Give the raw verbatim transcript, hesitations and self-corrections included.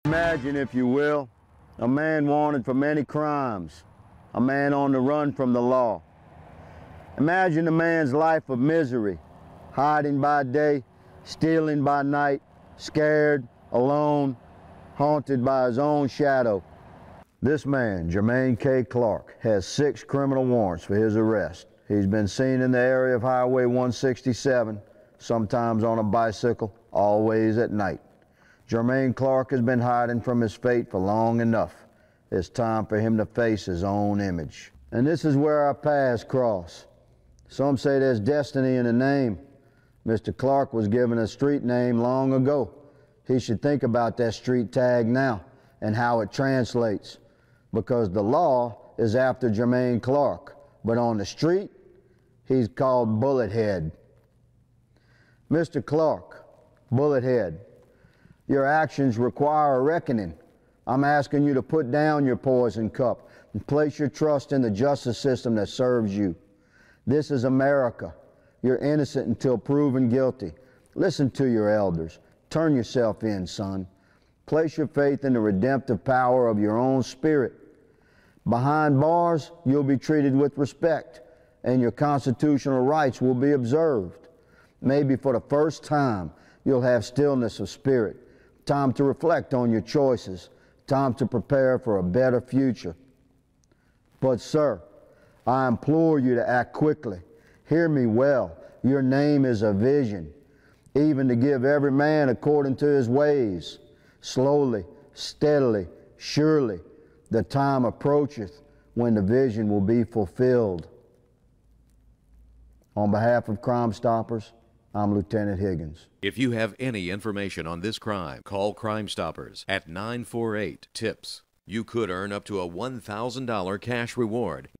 Imagine, if you will, a man wanted for many crimes, a man on the run from the law. Imagine a man's life of misery, hiding by day, stealing by night, scared, alone, haunted by his own shadow. This man, Jermaine K. Clark, has six criminal warrants for his arrest. He's been seen in the area of Highway one sixty-seven, sometimes on a bicycle, always at night. Jermaine Clark has been hiding from his fate for long enough. It's time for him to face his own image. And this is where our paths cross. Some say there's destiny in a name. Mister Clark was given a street name long ago. He should think about that street tag now and how it translates, because the law is after Jermaine Clark, but on the street, he's called Bullethead. Mister Clark, Bullethead, your actions require a reckoning. I'm asking you to put down your poison cup and place your trust in the justice system that serves you. This is America. You're innocent until proven guilty. Listen to your elders. Turn yourself in, son. Place your faith in the redemptive power of your own spirit. Behind bars, you'll be treated with respect, and your constitutional rights will be observed. Maybe for the first time, you'll have stillness of spirit, time to reflect on your choices, time to prepare for a better future. But, sir, I implore you to act quickly. Hear me well. Your name is a vision, even to give every man according to his ways. Slowly, steadily, surely, the time approacheth when the vision will be fulfilled. On behalf of Crime Stoppers, I'm Lieutenant Higgins. If you have any information on this crime, call Crime Stoppers at nine four eight, TIPS. You could earn up to a one thousand dollar cash reward